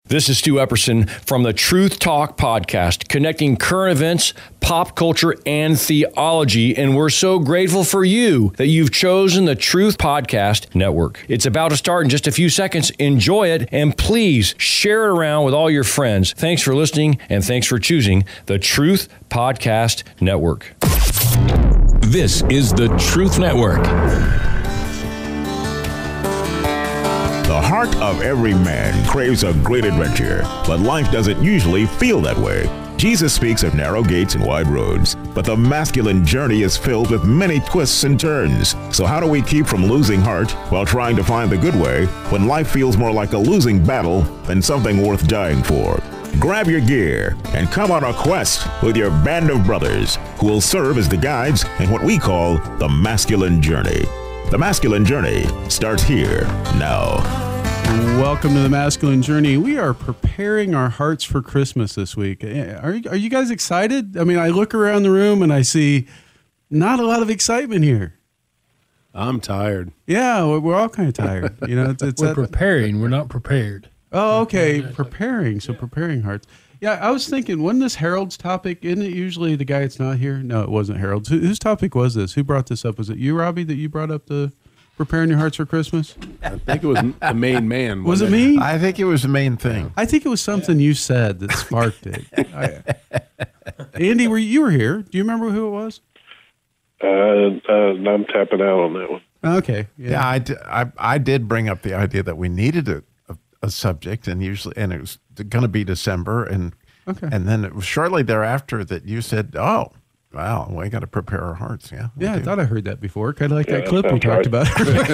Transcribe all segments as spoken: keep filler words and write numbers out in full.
This is Stu Epperson from the Truth Talk podcast, connecting current events, pop culture, and theology. And we're so grateful for you that you've chosen the Truth Podcast Network. It's about to start in just a few seconds. Enjoy it, and please share it around with all your friends. Thanks for listening, and thanks for choosing the Truth Podcast Network. This is the Truth Network. The heart of every man craves a great adventure, but life doesn't usually feel that way. Jesus speaks of narrow gates and wide roads, but the masculine journey is filled with many twists and turns. So how do we keep from losing heart while trying to find the good way when life feels more like a losing battle than something worth dying for? Grab your gear and come on a quest with your band of brothers who will serve as the guides in what we call the masculine journey. The Masculine Journey starts here now. Welcome to the Masculine Journey. We are preparing our hearts for Christmas this week. Are you, are you guys excited? I mean, I look around the room and I see not a lot of excitement here. I'm tired. Yeah, we're, we're all kind of tired. You know, it's, it's we're that, preparing. We're not prepared. Oh, okay. Preparing. So preparing hearts. Yeah, I was thinking, wasn't this Harold's topic? Isn't it usually the guy that's not here? No, it wasn't Harold's. Who, whose topic was this? Who brought this up? Was it you, Robbie, that you brought up the preparing your hearts for Christmas? I think it was the main man. Was it me? I think it was the main thing. I think it was something you said that sparked it. I, Andy, were you, you were here. Do you remember who it was? Uh, uh, I'm tapping out on that one. Okay. Yeah, yeah I, d- I, I did bring up the idea that we needed a, a, a subject, and usually, and it was going to be December, and okay. and then it was shortly thereafter that you said, "Oh, wow, we got to prepare our hearts." Yeah, yeah, I do. thought I heard that before. Kind of like Yeah, that clip we talked right.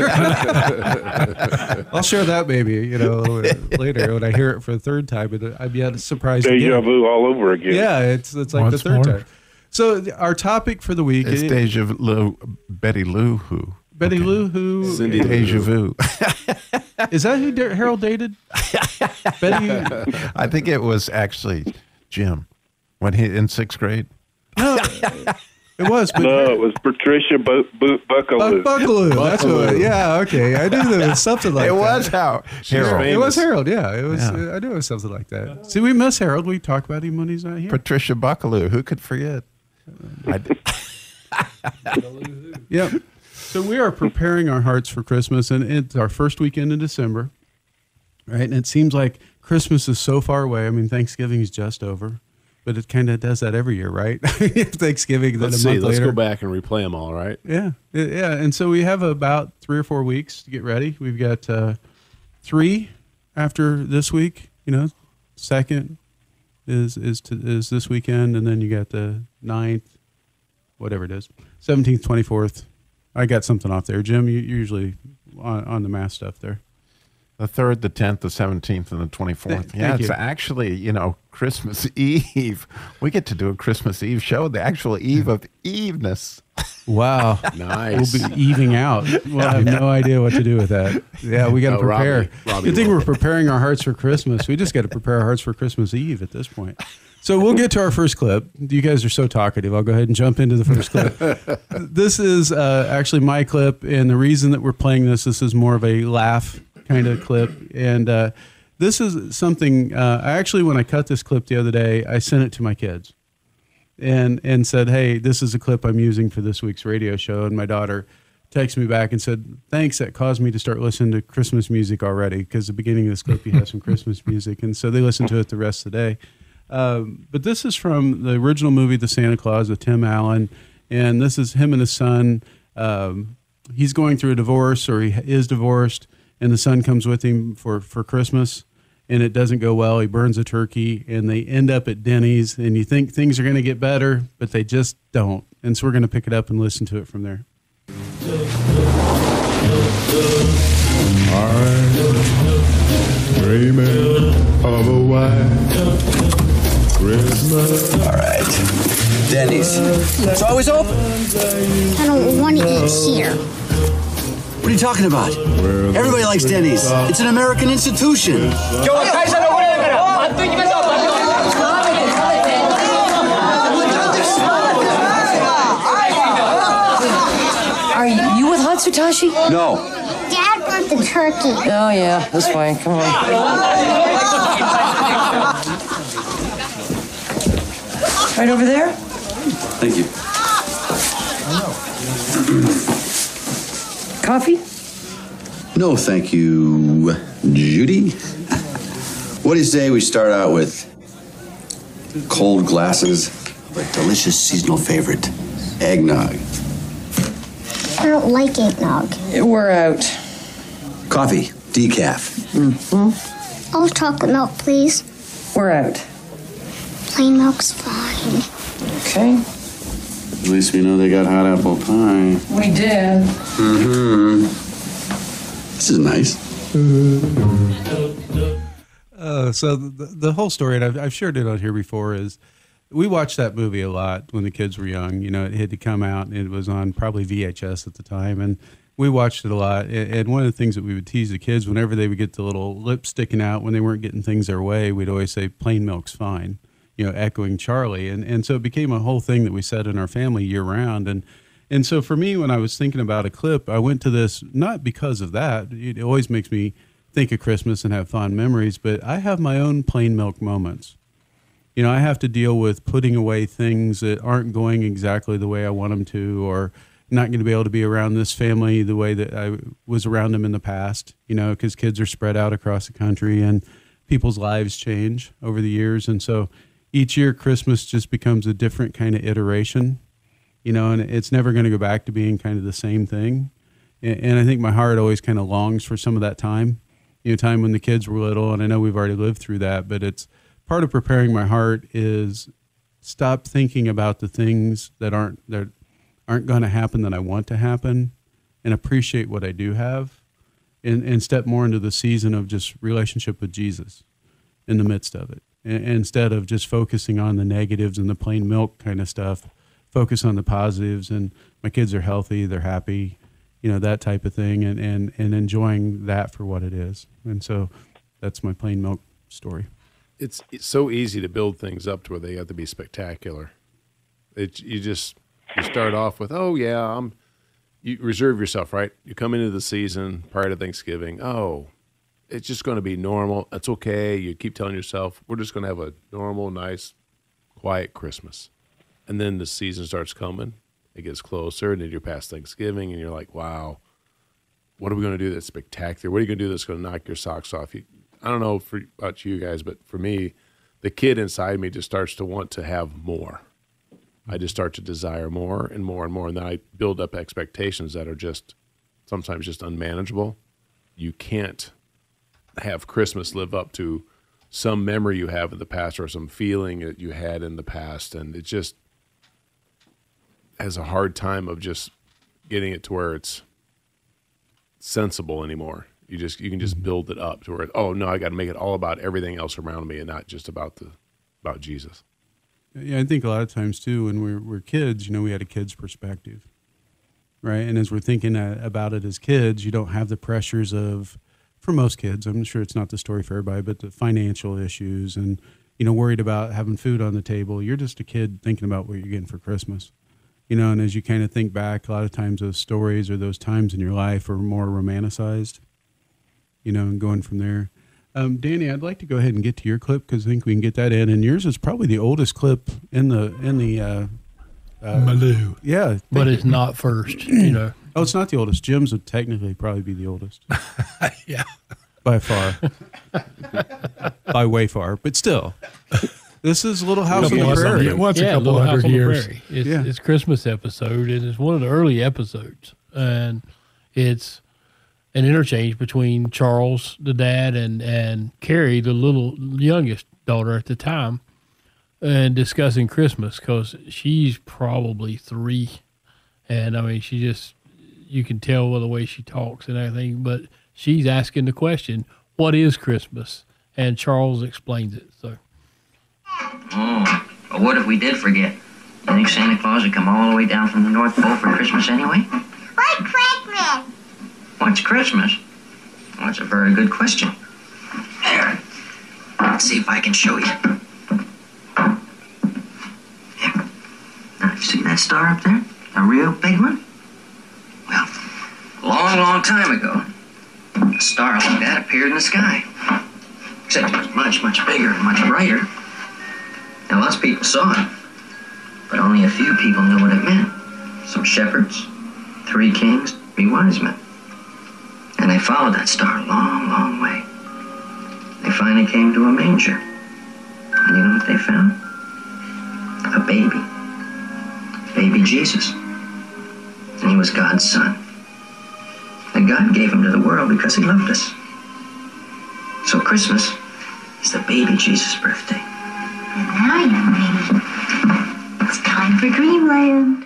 about. I'll share that maybe, you know, later when I hear it for the third time, and I'd be surprised Deja again. vu all over again. Yeah, it's it's like Once the third more. time. So th- our topic for the week It's is Deja Vu, Betty Lou who. Betty Okay. Lou, who Cindy Lou. Deja Vu. is that who Da- Harold dated? Betty. I think it was actually Jim when he in sixth grade. No, it was. But No, it was Patricia Bu- Bu- Buckaloo. Buck- Buckaloo. That's what. Yeah. Okay. I knew there was something like it that. was how Harold. It was Harold. Yeah. It was. Yeah. Uh, I knew it was something like that. See, we miss Harold. We talk about him when he's not here. Patricia Buckaloo. Who could forget? I d- Yep. So we are preparing our hearts for Christmas, and it's our first weekend in December, right? And it seems like Christmas is so far away. I mean, Thanksgiving is just over, but it kind of does that every year, right? Thanksgiving, then Let's a see. month Let's later. go back and replay them all, right? Yeah, yeah. And so we have about three or four weeks to get ready. We've got uh, three after this week. You know, second is is to, is this weekend, and then you got the ninth, whatever it is, seventeenth, twenty-fourth. I got something off there, Jim. You you're usually on, on the math stuff there. The third, the tenth, the seventeenth, and the twenty-fourth. Th- yeah, thank it's you. actually, you know, Christmas Eve. We get to do a Christmas Eve show, the actual eve of eveness. Wow, Nice. we'll be evening out. We'll have no idea what to do with that. Yeah, we got to Oh, Robbie- prepare. Robbie Good thing will. we're preparing our hearts for Christmas. We just got to prepare our hearts for Christmas Eve at this point. So we'll get to our first clip. You guys are so talkative. I'll go ahead and jump into the first clip. This is uh, actually my clip, and the reason that we're playing this, this is more of a laugh kind of clip. And uh, this is something, uh, I actually, when I cut this clip the other day, I sent it to my kids and and said, hey, this is a clip I'm using for this week's radio show. And my daughter texted me back and said, thanks, that caused me to start listening to Christmas music already, because the beginning of this clip, you have some Christmas music. And so they listened to it the rest of the day. Um, but this is from the original movie, The Santa Claus, with Tim Allen. And this is him and his son. Um, he's going through a divorce, or he is divorced, and the son comes with him for, for Christmas, and it doesn't go well. He burns a turkey, and they end up at Denny's, and you think things are going to get better, but they just don't. And so we're going to pick it up and listen to it from there. Dreaming of a white Christmas. All right. Denny's. It's always open. I don't want to eat here. What are you talking about? Everybody likes Denny's. It's an American institution. Are you with Hatsutashi? No. Dad brought the turkey. Oh, yeah, that's fine. Come on. Right over there? Thank you. Coffee? No, thank you, Judy. What do you say we start out with cold glasses of a delicious seasonal favorite, eggnog? I don't like eggnog. We're out. Coffee, decaf. Mm-hmm. All chocolate milk, please. We're out. Plain milk's fine. Okay. At least we know they got hot apple pie. We did. Mm-hmm. This is nice. Uh, so the, the whole story, and I've, I've shared it on here before, is we watched that movie a lot when the kids were young. You know, it had to come out, and it was on probably V H S at the time, and we watched it a lot. And, and one of the things that we would tease the kids whenever they would get the little lip sticking out when they weren't getting things their way, we'd always say, plain milk's fine, you know, echoing Charlie. And and so it became a whole thing that we said in our family year round. And and so for me, when I was thinking about a clip, I went to this not because of that. It always makes me think of Christmas and have fond memories, but I have my own plain milk moments. You know, I have to deal with putting away things that aren't going exactly the way I want them to, or not going to be able to be around this family the way that I was around them in the past, you know, because kids are spread out across the country and people's lives change over the years. And so each year Christmas just becomes a different kind of iteration, you know, and it's never going to go back to being kind of the same thing. And, and I think my heart always kind of longs for some of that time, you know, time when the kids were little. And I know we've already lived through that, but it's part of preparing my heart is stop thinking about the things that aren't, that aren't going to happen that I want to happen, and appreciate what I do have, and, and step more into the season of just relationship with Jesus in the midst of it. And, instead of just focusing on the negatives and the plain milk kind of stuff, focus on the positives. And my kids are healthy, they're happy, you know, that type of thing, and, and, and enjoying that for what it is. And so that's my plain milk story. It's, it's so easy to build things up to where they have to be spectacular. It, you just... You start off with, oh, yeah, I'm, you reserve yourself, right? You come into the season prior to Thanksgiving. Oh, it's just going to be normal. It's okay. You keep telling yourself, we're just going to have a normal, nice, quiet Christmas. And then the season starts coming. It gets closer, and then you're past Thanksgiving, and you're like, wow, what are we going to do that's spectacular? What are you going to do that's going to knock your socks off? You, I don't know for, about you guys, but for me, the kid inside me just starts to want to have more. I just start to desire more and more and more, and then I build up expectations that are just sometimes just unmanageable. You can't have Christmas live up to some memory you have in the past or some feeling that you had in the past, and it just has a hard time of just getting it to where it's sensible anymore. You just you can just build it up to where, oh no, I got to make it all about everything else around me and not just about the about Jesus. Yeah, I think a lot of times, too, when we're, we're kids, you know, we had a kid's perspective, right? And as we're thinking about it as kids, you don't have the pressures of, for most kids, I'm sure it's not the story for everybody, but the financial issues and, you know, worried about having food on the table. You're just a kid thinking about what you're getting for Christmas, you know, and as you kind of think back, a lot of times those stories or those times in your life are more romanticized, you know, and going from there. Um, Danny, I'd like to go ahead and get to your clip because I think we can get that in. And yours is probably the oldest clip in the in the. Uh, uh, Malou. Yeah, but it's not first. You know. Oh, it's not the oldest. Jim's would technically probably be the oldest. Yeah. By far. By way far, but still. This is Little House on the Prairie. What's yeah, a couple Little hundred years? It's, yeah. it's Christmas episode, and it's one of the early episodes, and it's an interchange between Charles, the dad, and, and Carrie, the little youngest daughter at the time, and discussing Christmas because she's probably three. And, I mean, she just, you can tell by the way she talks and everything, but she's asking the question, what is Christmas? And Charles explains it. So. Oh, but what if we did forget? You think Santa Claus would come all the way down from the North Pole for Christmas anyway? What's Christmas? What's Christmas? Well, that's a very good question. Here, let's see if I can show you. Here. Now, you see that star up there? A real big one? Well, a long, long time ago, a star like that appeared in the sky. Except it was much, much bigger and much brighter. Now, lots of people saw it, but only a few people knew what it meant. Some shepherds, three kings, three wise men. And they followed that star a long, long way. They finally came to a manger. And you know what they found? A baby. Baby Jesus. And he was God's son. And God gave him to the world because he loved us. So Christmas is the baby Jesus' birthday. And now, young lady, it's time for Dreamland.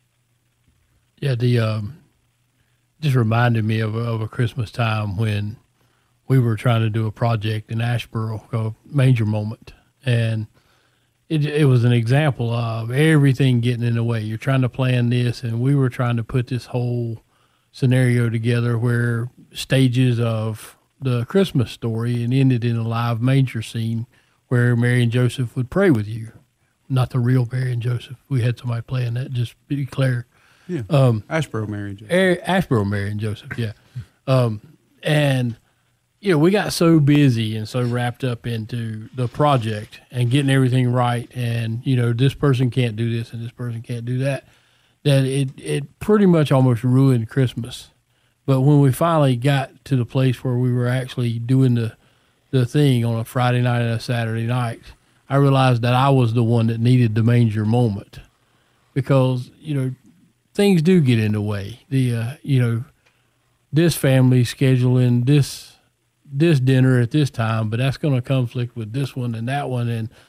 Yeah, the um, just reminded me of a, of a Christmas time when we were trying to do a project in Asheboro called Manger Moment. And it, it was an example of everything getting in the way. You're trying to plan this, and we were trying to put this whole scenario together where stages of the Christmas story and ended in a live manger scene where Mary and Joseph would pray with you. Not the real Mary and Joseph. We had somebody playing that, just to be clear. Yeah. Um, Asheboro Mary and Joseph. Asheboro Mary and Joseph, yeah. Um, and, you know, we got so busy and so wrapped up into the project and getting everything right. And, you know, this person can't do this and this person can't do that, that it, it pretty much almost ruined Christmas. But when we finally got to the place where we were actually doing the, the thing on a Friday night and a Saturday night, I realized that I was the one that needed the manger moment because, you know, things do get in the way. The, uh, you know, this family scheduling this, this dinner at this time, but that's going to conflict with this one and that one. And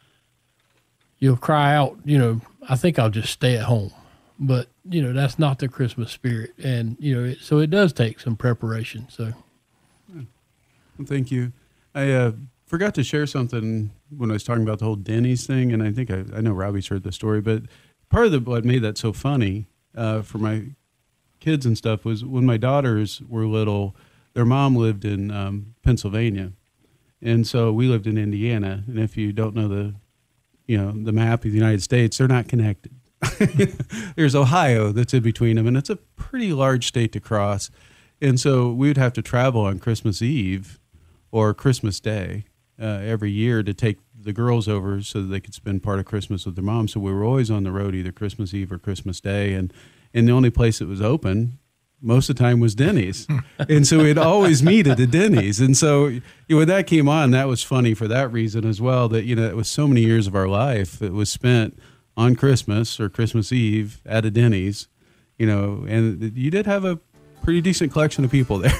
you'll cry out, you know, I think I'll just stay at home. But, you know, that's not the Christmas spirit. And, you know, it, so it does take some preparation. So, well, thank you. I uh, forgot to share something when I was talking about the whole Denny's thing. And I think I, I know Robbie's heard the story, but part of the, what made that so funny uh, for my kids and stuff was when my daughters were little, their mom lived in um, Pennsylvania. And so we lived in Indiana. And if you don't know the, you know, the map of the United States, they're not connected. There's Ohio that's in between them, and it's a pretty large state to cross. And so we would have to travel on Christmas Eve or Christmas Day uh, every year to take the girls over so that they could spend part of Christmas with their mom. So we were always on the road either Christmas Eve or Christmas Day. And, and the only place that was open most of the time was Denny's. And so we'd always meet at the Denny's. And so you know, when that came on, that was funny for that reason as well, that, you know, it was so many years of our life that was spent on Christmas or Christmas Eve at a Denny's, you know, and you did have a pretty decent collection of people there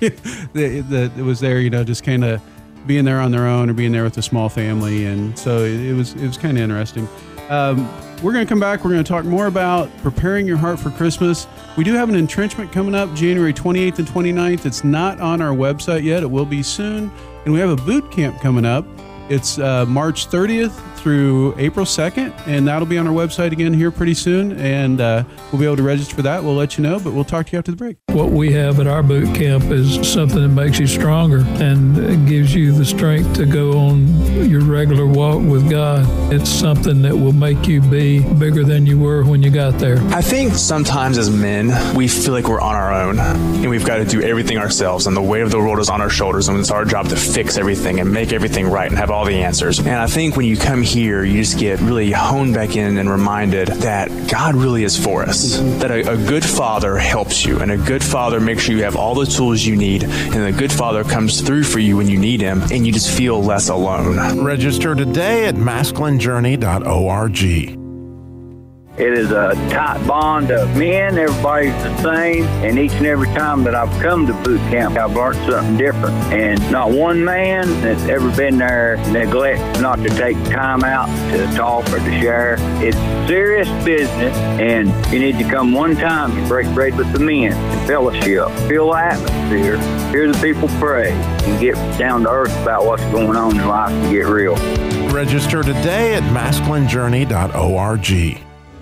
that, that was there, you know, just kind of being there on their own or being there with a small family. And so it, it was, it was kind of interesting. Um, we're going to come back. We're going to talk more about preparing your heart for Christmas. We do have an entrenchment coming up January twenty-eighth and twenty-ninth. It's not on our website yet. It will be soon. And we have a boot camp coming up. It's uh, March thirtieth through April second, and that'll be on our website again here pretty soon, and uh, we'll be able to register for that. We'll let you know, but we'll talk to you after the break. What we have at our boot camp is something that makes you stronger and gives you the strength to go on your regular walk with God. It's something that will make you be bigger than you were when you got there. I think sometimes as men, we feel like we're on our own, and we've got to do everything ourselves, and the weight of the world is on our shoulders, and it's our job to fix everything and make everything right and have all the answers. And I think when you come here, you just get really honed back in and reminded that God really is for us, that a, a good father helps you, and a good father makes sure you have all the tools you need, and a good father comes through for you when you need him, and you just feel less alone. Register today at masculine journey dot org. It is a tight bond of men. Everybody's the same. And each and every time that I've come to boot camp, I've learned something different. And not one man that's ever been there neglects not to take time out to talk or to share. It's serious business, and you need to come one time to break bread with the men and fellowship. Feel the atmosphere. Hear the people pray and get down to earth about what's going on in life and get real. Register today at masculine journey dot org.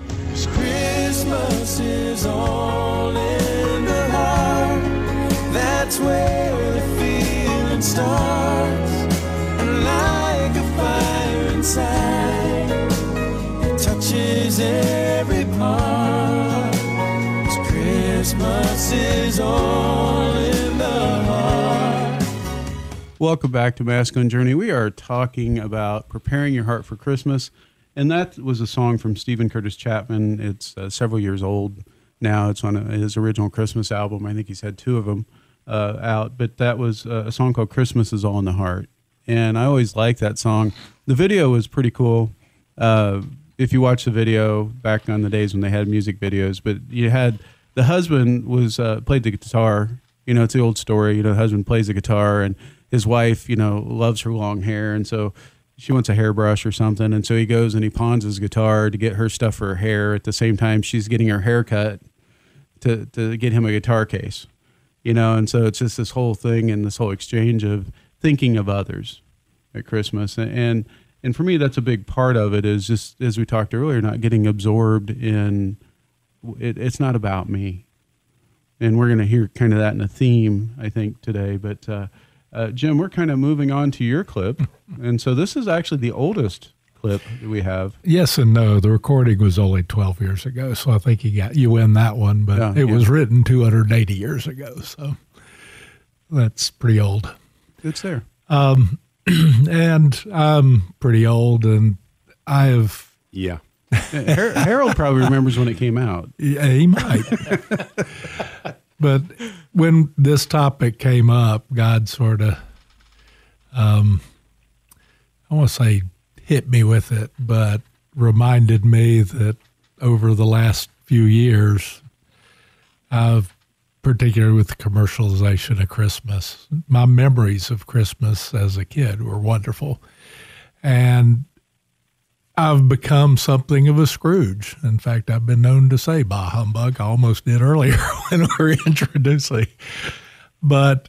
Christmas is all in the heart. That's where the feeling starts. And like a fire inside, it touches every part. 'Cause Christmas is all in the heart. Welcome back to Masculine Journey. We are talking about preparing your heart for Christmas. And that was a song from Stephen Curtis Chapman. It's uh, several years old now. It's on a, his original Christmas album. I think he's had two of them uh, out. But that was uh, a song called Christmas Is All in the Heart. And I always liked that song. The video was pretty cool. Uh, if you watch the video back on the days when they had music videos, but you had the husband was uh, played the guitar. You know, it's the old story. You know, the husband plays the guitar and his wife, you know, loves her long hair. And so she wants a hairbrush or something. And so he goes and he pawns his guitar to get her stuff for her hair. At the same time, she's getting her hair cut to, to get him a guitar case, you know? And so it's just this whole thing and this whole exchange of thinking of others at Christmas. And, and for me, that's a big part of it is just, as we talked earlier, not getting absorbed in, it, it's not about me. And we're going to hear kind of that in a theme, I think, today. But, uh, Uh, Jim, we're kind of moving on to your clip. And so this is actually the oldest clip that we have. Yes and no. The recording was only twelve years ago, so I think you got you win that one. But Yeah, it yeah. was written two hundred eighty years ago, so that's pretty old. It's there. Um, and I'm pretty old, and I have... Yeah. Har- Harold probably remembers when it came out. Yeah, he might. But when this topic came up, God sort of, um, I want to say hit me with it, but reminded me that over the last few years, I've, particularly with the commercialization of Christmas, my memories of Christmas as a kid were wonderful. And I've become something of a Scrooge. In fact, I've been known to say bah humbug. I almost did earlier when we were introducing. But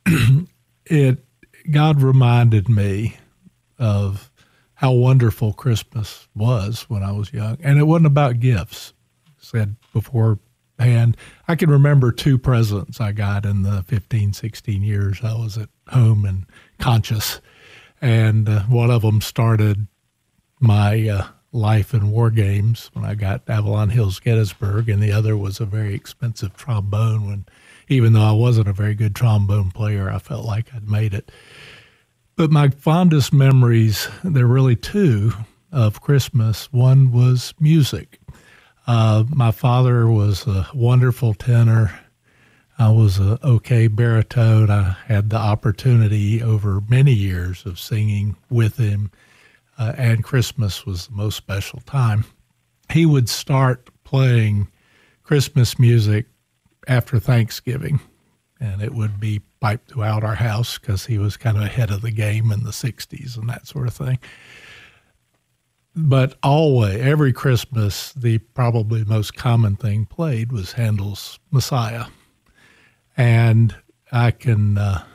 it, God reminded me of how wonderful Christmas was when I was young. And it wasn't about gifts. I said beforehand, I can remember two presents I got in the fifteen, sixteen years I was at home and conscious. And uh, one of them started my uh, life in war games when I got Avalon Hills, Gettysburg, and the other was a very expensive trombone when, even though I wasn't a very good trombone player, I felt like I'd made it. But my fondest memories, there are really two of Christmas. One was music. Uh, my father was a wonderful tenor. I was a okay baritone. I had the opportunity over many years of singing with him. Uh, and Christmas was the most special time. He would start playing Christmas music after Thanksgiving, and it would be piped throughout our house because he was kind of ahead of the game in the sixties and that sort of thing. But always, every Christmas, the probably most common thing played was Handel's Messiah. And I can, uh,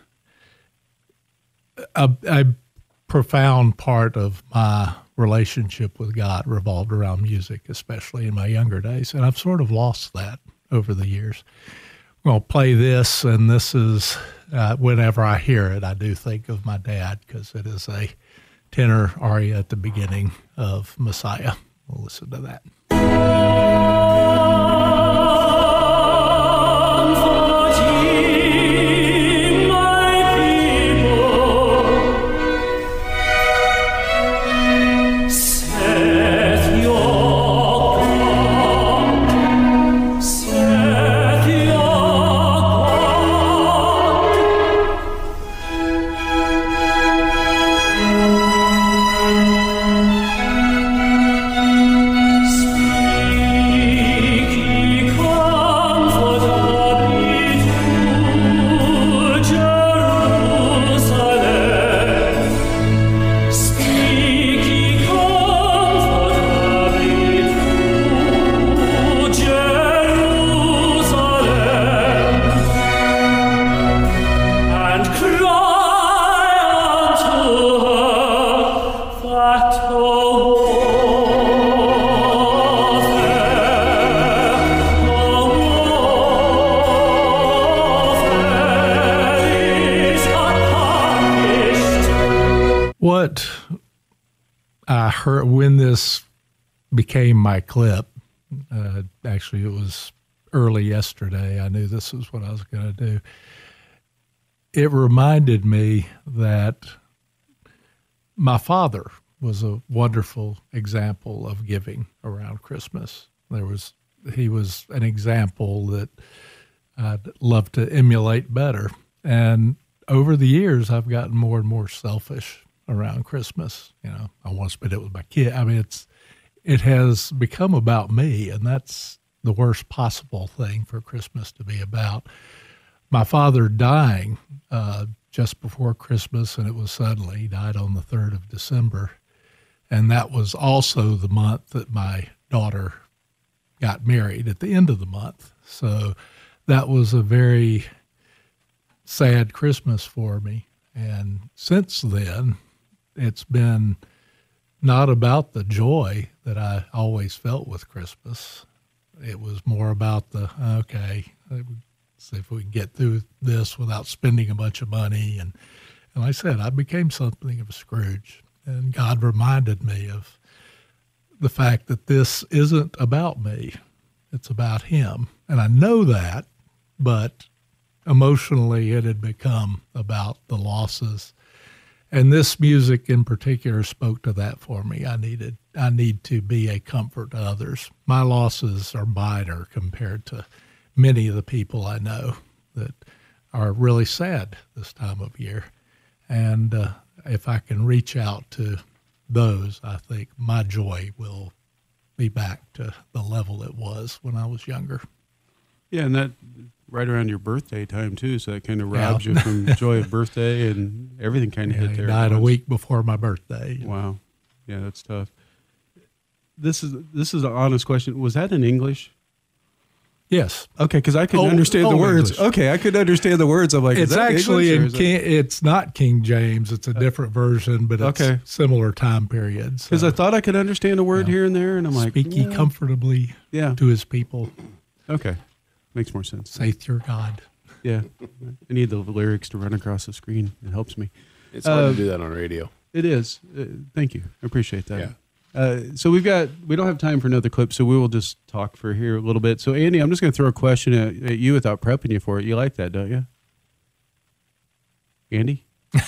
I, I profound part of my relationship with God revolved around music, especially in my younger days. And I've sort of lost that over the years. I'm going to play this, and this is, uh, whenever I hear it, I do think of my dad because it is a tenor aria at the beginning of Messiah. We'll listen to that. What I heard when this became my clip, uh, actually it was early yesterday, I knew this was what I was going to do. It reminded me that my father was a wonderful example of giving around Christmas. There was he was an example that I'd love to emulate better. And over the years, I've gotten more and more selfish around Christmas. You know, I want to spend it with my kid. I mean, it's it has become about me, and that's the worst possible thing for Christmas to be about. My father dying uh, just before Christmas, and it was suddenly. He died on the third of December. And that was also the month that my daughter got married, at the end of the month. So that was a very sad Christmas for me. And since then, it's been not about the joy that I always felt with Christmas. It was more about the, okay, see if we can get through this without spending a bunch of money. And, and like I said, I became something of a Scrooge. And God reminded me of the fact that this isn't about me. It's about him. And I know that, but emotionally it had become about the losses. And this music in particular spoke to that for me. I needed, I need to be a comfort to others. My losses are minor compared to many of the people I know that are really sad this time of year. And uh, if I can reach out to those, I think my joy will be back to the level it was when I was younger. Yeah, and that right around your birthday time too, so that kind of robs Yeah. you from the joy of birthday, and everything kind of Yeah, hit he there. died at a once. week before my birthday. Wow, yeah, that's tough. This is this is an honest question. Was that in English? Yes. Okay, because I couldn't Old- understand the old words. English. Okay, I could understand the words. I'm like, is It's that actually English, or in is it- King, it's not King James. It's a different version, but it's Okay. similar time periods. Because I thought I could understand a word here and there, and I'm like, Speak ye yeah. comfortably Yeah. to his people. Okay, makes more sense. Saith your God. Yeah, I need the lyrics to run across the screen. It helps me. It's hard Uh, to do that on radio. It is. Uh, thank you. I appreciate that. Yeah. Uh, so we've got, we don't have time for another clip, so we will just talk for here a little bit. So Andy, I'm just going to throw a question at, at you without prepping you for it. You like that, don't you? Andy?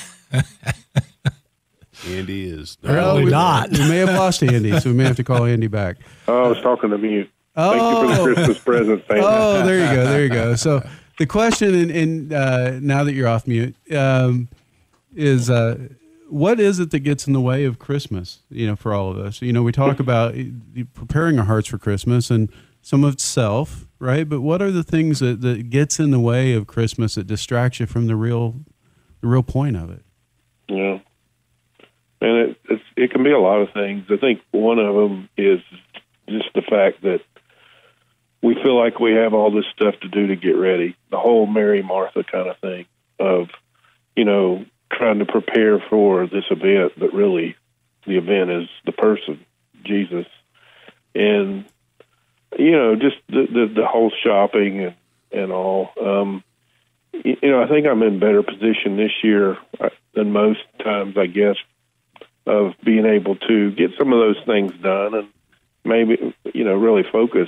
Andy is Apparently we, not. We may have lost Andy, so we may have to call Andy back. Oh, I was talking to me. Thank you Oh. for the Christmas present. Thank Oh, there you go. There you go. So the question, and, and uh, now that you're off mute, um, is uh, what is it that gets in the way of Christmas, you know, for all of us? You know, we talk about preparing our hearts for Christmas, and some of it's self, right? But what are the things that, that gets in the way of Christmas that distracts you from the real, the real point of it? Yeah. And it it's, it can be a lot of things. I think one of them is just the fact that we feel like we have all this stuff to do to get ready. The whole Mary Martha kind of thing of, you know, trying to prepare for this event, but really the event is the person, Jesus. And, you know, just the, the, the whole shopping and, and all. Um, you, you know, I think I'm in better position this year than most times, I guess, of being able to get some of those things done and maybe, you know, really focus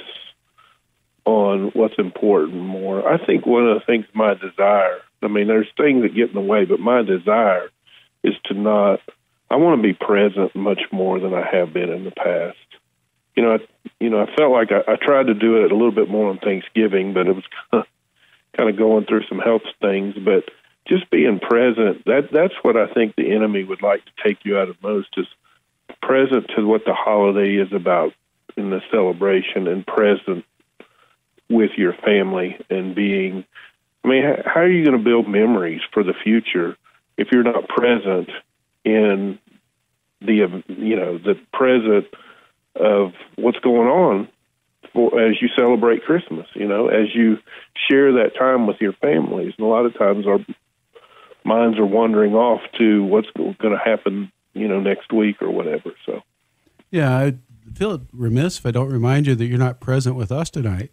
on what's important more. I think one of the things, my desire, I mean, there's things that get in the way, but my desire is to not, I want to be present much more than I have been in the past. You know, I, you know, I felt like I, I tried to do it a little bit more on Thanksgiving, but it was kind of, kind of going through some health things, but just being present, that that's what I think the enemy would like to take you out of most, is present to what the holiday is about in the celebration, and present with your family and being, I mean, how are you going to build memories for the future if you're not present in the, you know, the present of what's going on for, as you celebrate Christmas, you know, as you share that time with your families. And a lot of times our minds are wandering off to what's going to happen, you know, next week or whatever. So, yeah, I feel remiss if I don't remind you that you're not present with us tonight.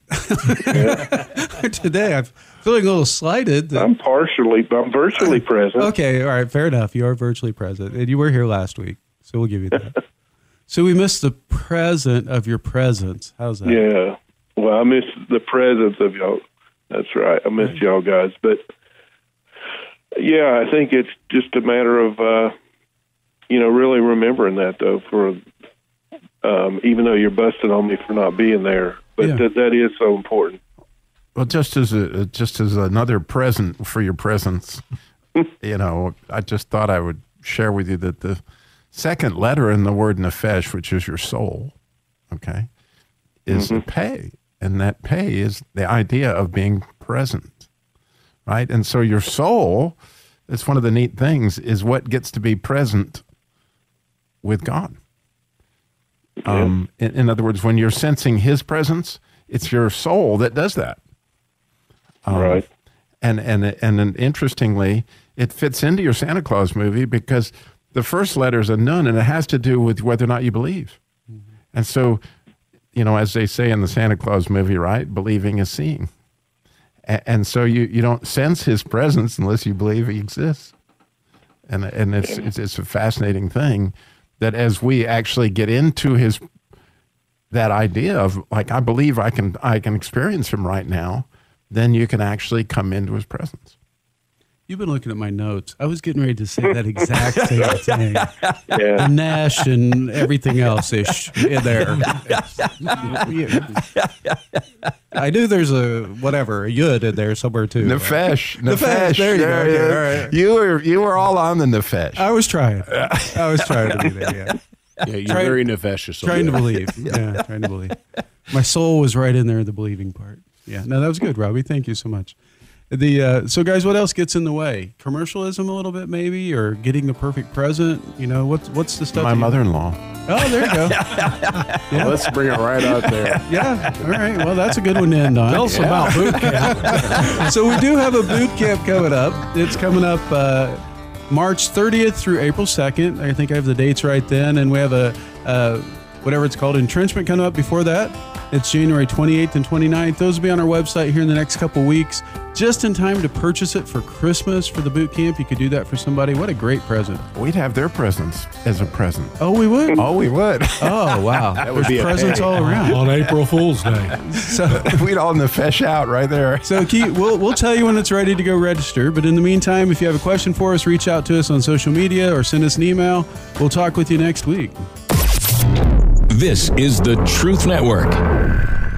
Today, I'm feeling a little slighted. That, I'm partially, I'm virtually present. Okay, all right, fair enough. You are virtually present, and you were here last week, so we'll give you that. So we missed the present of your presence. How's that? Yeah. Well, I miss the presence of y'all. That's right. I miss y'all guys. But, yeah, I think it's just a matter of, uh, you know, really remembering that though, for um, even though you're busting on me for not being there, but Yeah. that that is so important. Well, just as a just as another present for your presence, you know, I just thought I would share with you that the second letter in the word nefesh, which is your soul, okay, is Mm-hmm. a pay, and that pay is the idea of being present, right? And so your soul, it's one of the neat things, is what gets to be present with God. Um, in, in other words, when you're sensing His presence, it's your soul that does that. Um, Right. And, and and and interestingly, it fits into your Santa Claus movie because the first letter is a nun, and it has to do with whether or not you believe. Mm-hmm. And so, you know, as they say in the Santa Claus movie, right? Believing is seeing. A- and so you, you don't sense His presence unless you believe He exists. And and it's, it's it's a fascinating thing that as we actually get into His, that idea of like, I believe I can I can experience Him right now, then you can actually come into His presence. You've been looking at my notes. I was getting ready to say that exact same thing. Yeah. Nash and everything else ish in there. I knew there's a whatever a yud in there somewhere too. Nefesh, Nefesh, nefesh. there you go. Yeah, Okay, yeah. all right. You were you were all on the nefesh. I was trying. I was trying to be there. Yeah. Yeah, you're Trying- very nefesh. Trying to believe. Yeah, trying to believe. My soul was right in there, the believing part. Yeah. No, that was good, Robbie. Thank you so much. The uh, so guys, what else gets in the way? Commercialism a little bit, maybe, or getting the perfect present. You know, what's what's the stuff? My you- mother-in-law. Oh, there you go. Yeah. Well, let's bring it right out there. Yeah. All right. Well, that's a good one to end on. Tell us Yeah. about boot camp. So we do have a boot camp coming up. It's coming up uh, March thirtieth through April second. I think I have the dates right then. And we have a, uh, whatever it's called, entrenchment coming up before that. It's January twenty-eighth and twenty-ninth. Those will be on our website here in the next couple weeks, just in time to purchase it for Christmas for the boot camp. You could do that for somebody. What a great present. We'd have their presents as a present. Oh, we would? Oh, we would. Oh, wow. That would There's be a presents pay. all around. On April Fool's Day. So We'd all nefesh out right there. So Keith, we'll, we'll tell you when it's ready to go register. But in the meantime, if you have a question for us, reach out to us on social media or send us an email. We'll talk with you next week. This is the Truth Network.